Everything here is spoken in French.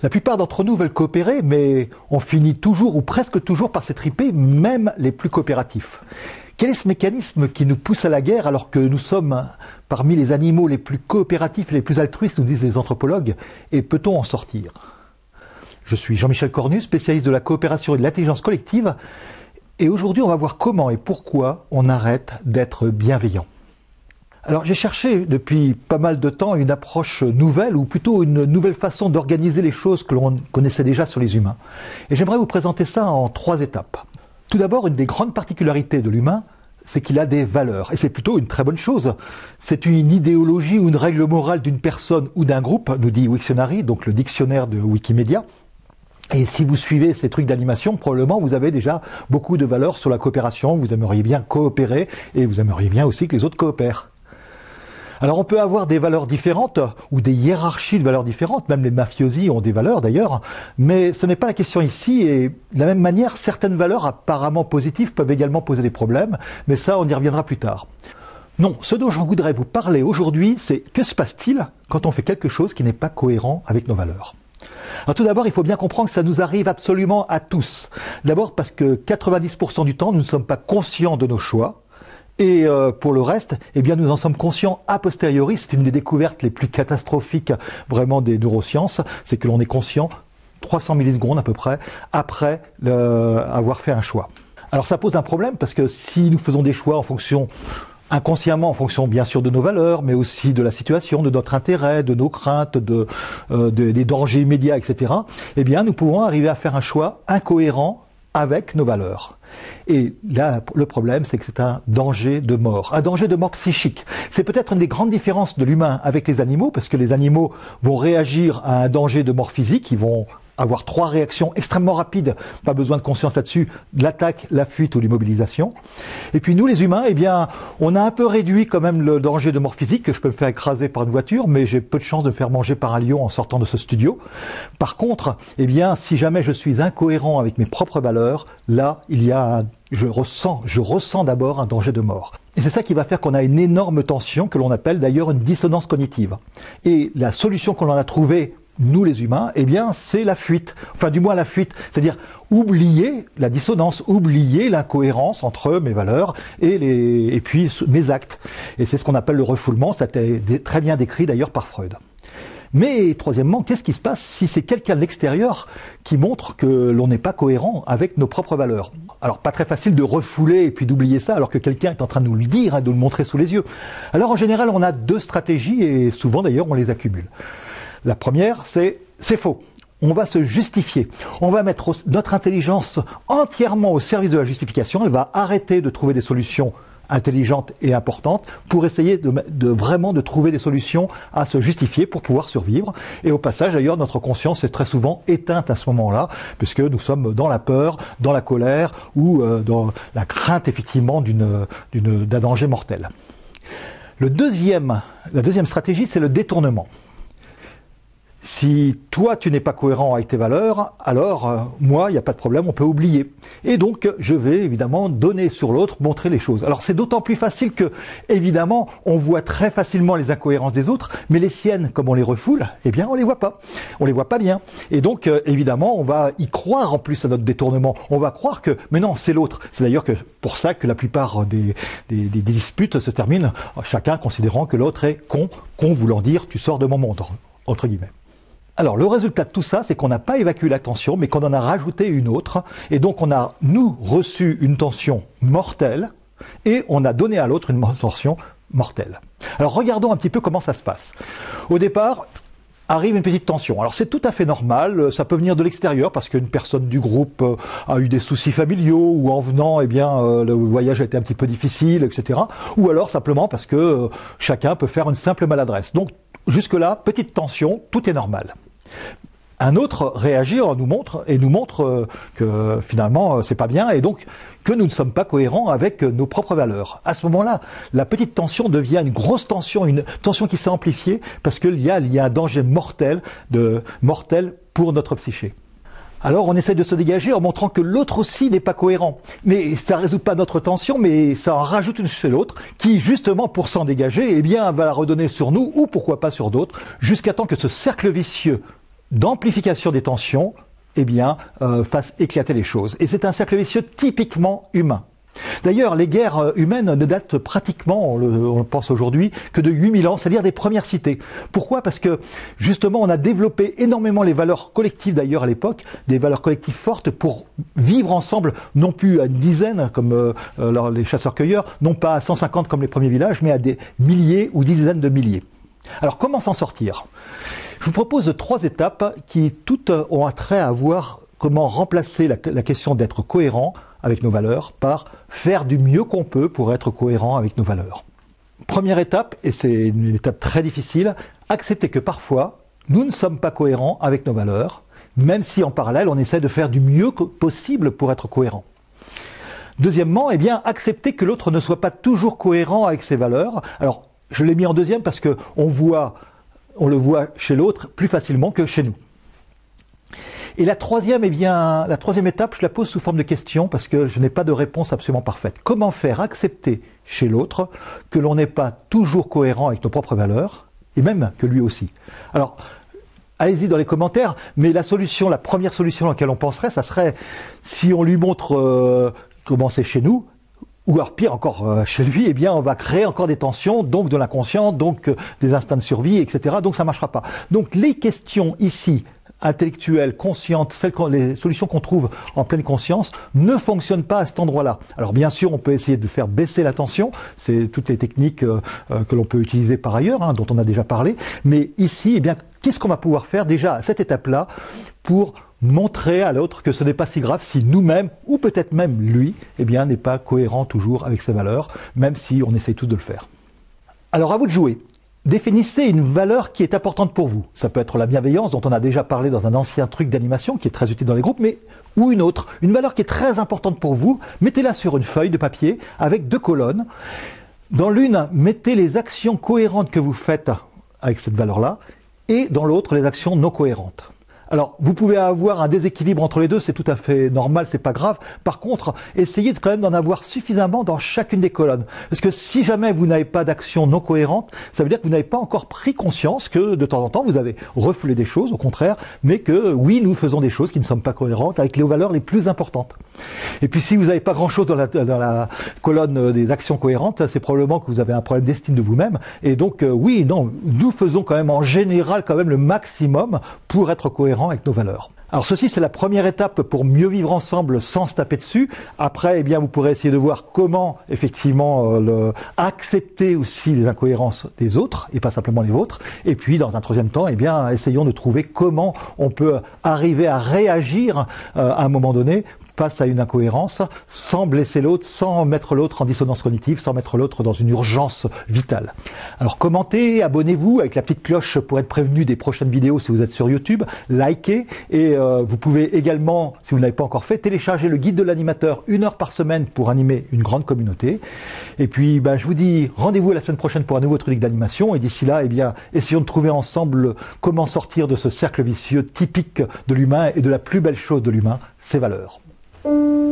La plupart d'entre nous veulent coopérer, mais on finit toujours ou presque toujours par s'étriper, même les plus coopératifs. Quel est ce mécanisme qui nous pousse à la guerre alors que nous sommes parmi les animaux les plus coopératifs et les plus altruistes, nous disent les anthropologues, et peut-on en sortir? Je suis Jean-Michel Cornu, spécialiste de la coopération et de l'intelligence collective, et aujourd'hui on va voir comment et pourquoi on arrête d'être bienveillant. Alors j'ai cherché depuis pas mal de temps une approche nouvelle, ou plutôt une nouvelle façon d'organiser les choses que l'on connaissait déjà sur les humains. Et j'aimerais vous présenter ça en 3 étapes. Tout d'abord, une des grandes particularités de l'humain, c'est qu'il a des valeurs. Et c'est plutôt une très bonne chose. C'est une idéologie ou une règle morale d'une personne ou d'un groupe, nous dit Wiktionary, donc le dictionnaire de Wikimedia. Et si vous suivez ces trucs d'animation, probablement vous avez déjà beaucoup de valeurs sur la coopération, vous aimeriez bien coopérer et vous aimeriez bien aussi que les autres coopèrent. Alors on peut avoir des valeurs différentes ou des hiérarchies de valeurs différentes, même les mafiosi ont des valeurs d'ailleurs, mais ce n'est pas la question ici et de la même manière certaines valeurs apparemment positives peuvent également poser des problèmes, mais ça on y reviendra plus tard. Non, ce dont j'en voudrais vous parler aujourd'hui, c'est que se passe-t-il quand on fait quelque chose qui n'est pas cohérent avec nos valeurs? Alors tout d'abord, il faut bien comprendre que ça nous arrive absolument à tous. D'abord parce que 90% du temps, nous ne sommes pas conscients de nos choix. Et pour le reste, eh bien, nous en sommes conscients a posteriori. C'est une des découvertes les plus catastrophiques vraiment des neurosciences. C'est que l'on est conscient 300 millisecondes à peu près après avoir fait un choix. Alors ça pose un problème parce que si nous faisons des choix en fonction inconsciemment en fonction bien sûr de nos valeurs, mais aussi de la situation, de notre intérêt, de nos craintes, des dangers immédiats, etc., eh bien nous pouvons arriver à faire un choix incohérent avec nos valeurs. Et là, le problème, c'est que c'est un danger de mort psychique. C'est peut-être une des grandes différences de l'humain avec les animaux, parce que les animaux vont réagir à un danger de mort physique, ils vont avoir 3 réactions extrêmement rapides, pas besoin de conscience là-dessus, l'attaque, la fuite ou l'immobilisation. Et puis nous les humains, eh bien, on a un peu réduit quand même le danger de mort physique, que je peux me faire écraser par une voiture, mais j'ai peu de chance de me faire manger par un lion en sortant de ce studio. Par contre, eh bien, si jamais je suis incohérent avec mes propres valeurs, là, je ressens d'abord un danger de mort. Et c'est ça qui va faire qu'on a une énorme tension, que l'on appelle d'ailleurs une dissonance cognitive. Et la solution qu'on en a trouvée, nous les humains, eh bien c'est la fuite, enfin du moins la fuite, c'est-à-dire oublier la dissonance, oublier l'incohérence entre mes valeurs et puis mes actes. Et c'est ce qu'on appelle le refoulement, ça a été très bien décrit d'ailleurs par Freud. Mais troisièmement, qu'est-ce qui se passe si c'est quelqu'un de l'extérieur qui montre que l'on n'est pas cohérent avec nos propres valeurs? Alors pas très facile de refouler et puis d'oublier ça alors que quelqu'un est en train de nous le dire, de nous le montrer sous les yeux. Alors en général on a 2 stratégies et souvent d'ailleurs on les accumule. La première, c'est faux. On va se justifier. On va mettre notre intelligence entièrement au service de la justification. Elle va arrêter de trouver des solutions intelligentes et importantes pour essayer vraiment de trouver des solutions à se justifier pour pouvoir survivre. Et au passage, d'ailleurs, notre conscience est très souvent éteinte à ce moment-là, puisque nous sommes dans la peur, dans la colère ou dans la crainte effectivement d'un danger mortel. La deuxième stratégie, c'est le détournement. Si toi, tu n'es pas cohérent avec tes valeurs, alors moi, il n'y a pas de problème, on peut oublier. Et donc, je vais évidemment donner sur l'autre, montrer les choses. Alors, c'est d'autant plus facile que, évidemment, on voit très facilement les incohérences des autres, mais les siennes, comme on les refoule, eh bien, on les voit pas. On les voit pas bien. Et donc, évidemment, on va y croire en plus à notre détournement. On va croire que, mais non, c'est l'autre. C'est d'ailleurs pour ça que la plupart des disputes se terminent, chacun considérant que l'autre est con voulant dire, tu sors de mon monde, entre guillemets. Alors, le résultat de tout ça, c'est qu'on n'a pas évacué la tension, mais qu'on en a rajouté une autre. Et donc, on a, nous, reçu une tension mortelle et on a donné à l'autre une tension mortelle. Alors, regardons un petit peu comment ça se passe. Au départ, arrive une petite tension. Alors, c'est tout à fait normal. Ça peut venir de l'extérieur parce qu'une personne du groupe a eu des soucis familiaux ou en venant, eh bien, le voyage a été un petit peu difficile, etc. Ou alors, simplement parce que chacun peut faire une simple maladresse. Donc, jusque-là, petite tension, tout est normal. Un autre réagit, nous montre que finalement c'est pas bien et donc que nous ne sommes pas cohérents avec nos propres valeurs. À ce moment-là, la petite tension devient une grosse tension, une tension qui s'est amplifiée parce qu'il y a un danger mortel pour notre psyché. Alors on essaie de se dégager en montrant que l'autre aussi n'est pas cohérent. Mais ça ne résout pas notre tension, mais ça en rajoute une chez l'autre qui, justement, pour s'en dégager, eh bien, va la redonner sur nous ou pourquoi pas sur d'autres, jusqu'à temps que ce cercle vicieux d'amplification des tensions, eh bien, fasse éclater les choses. Et c'est un cercle vicieux typiquement humain. D'ailleurs, les guerres humaines ne datent pratiquement, on le pense aujourd'hui, que de 8000 ans, c'est-à-dire des premières cités. Pourquoi? Parce que, justement, on a développé énormément les valeurs collectives, d'ailleurs, à l'époque, des valeurs collectives fortes pour vivre ensemble, non plus à une dizaine, comme les chasseurs-cueilleurs, non pas à 150 comme les premiers villages, mais à des milliers ou dizaines de milliers. Alors, comment s'en sortir? Je vous propose 3 étapes qui toutes ont attrait à voir comment remplacer la question d'être cohérent avec nos valeurs par faire du mieux qu'on peut pour être cohérent avec nos valeurs. Première étape, et c'est une étape très difficile, accepter que parfois nous ne sommes pas cohérents avec nos valeurs, même si en parallèle on essaie de faire du mieux possible pour être cohérent. Deuxièmement, eh bien, accepter que l'autre ne soit pas toujours cohérent avec ses valeurs. Alors, je l'ai mis en deuxième parce que on le voit chez l'autre plus facilement que chez nous. Et la troisième, eh bien, la troisième étape, je la pose sous forme de question parce que je n'ai pas de réponse absolument parfaite. Comment faire accepter chez l'autre que l'on n'est pas toujours cohérent avec nos propres valeurs et même que lui aussi? Alors, allez-y dans les commentaires, mais la première solution à laquelle on penserait, ça serait si on lui montre comment c'est chez nous, ou alors pire encore chez lui, eh bien on va créer encore des tensions, donc de l'inconscient, donc des instincts de survie, etc. Donc ça ne marchera pas. Donc les questions ici, intellectuelles, conscientes, les solutions qu'on trouve en pleine conscience, ne fonctionnent pas à cet endroit-là. Alors bien sûr, on peut essayer de faire baisser la tension, c'est toutes les techniques que l'on peut utiliser par ailleurs, hein, dont on a déjà parlé, mais ici, eh bien, qu'est-ce qu'on va pouvoir faire déjà à cette étape-là pour montrer à l'autre que ce n'est pas si grave si nous-mêmes, ou peut-être même lui, eh bien, n'est pas cohérent toujours avec ses valeurs, même si on essaye tous de le faire. Alors à vous de jouer. Définissez une valeur qui est importante pour vous. Ça peut être la bienveillance, dont on a déjà parlé dans un ancien truc d'animation, qui est très utile dans les groupes, mais ou une autre. Une valeur qui est très importante pour vous, mettez-la sur une feuille de papier avec 2 colonnes. Dans l'une, mettez les actions cohérentes que vous faites avec cette valeur-là, et dans l'autre, les actions non cohérentes. Alors, vous pouvez avoir un déséquilibre entre les deux, c'est tout à fait normal, c'est pas grave. Par contre, essayez quand même d'en avoir suffisamment dans chacune des colonnes. Parce que si jamais vous n'avez pas d'action non cohérente, ça veut dire que vous n'avez pas encore pris conscience que de temps en temps vous avez refoulé des choses, au contraire, mais que oui, nous faisons des choses qui ne sont pas cohérentes avec les valeurs les plus importantes. Et puis si vous n'avez pas grand-chose dans la colonne des actions cohérentes, c'est probablement que vous avez un problème d'estime de vous-même. Et donc, oui, non, nous faisons quand même en général quand même le maximum pour être cohérents avec nos valeurs. Alors ceci, c'est la première étape pour mieux vivre ensemble sans se taper dessus. Après, eh bien, vous pourrez essayer de voir comment effectivement accepter aussi les incohérences des autres et pas simplement les vôtres. Et puis, dans un troisième temps, eh bien, essayons de trouver comment on peut arriver à réagir à un moment donné face à une incohérence, sans blesser l'autre, sans mettre l'autre en dissonance cognitive, sans mettre l'autre dans une urgence vitale. Alors commentez, abonnez-vous avec la petite cloche pour être prévenu des prochaines vidéos si vous êtes sur YouTube, likez, et vous pouvez également, si vous ne l'avez pas encore fait, télécharger le guide de l'animateur 1 heure par semaine pour animer une grande communauté. Et puis je vous dis rendez-vous la semaine prochaine pour un nouveau truc d'animation, et d'ici là, eh bien, essayons de trouver ensemble comment sortir de ce cercle vicieux typique de l'humain et de la plus belle chose de l'humain, ses valeurs.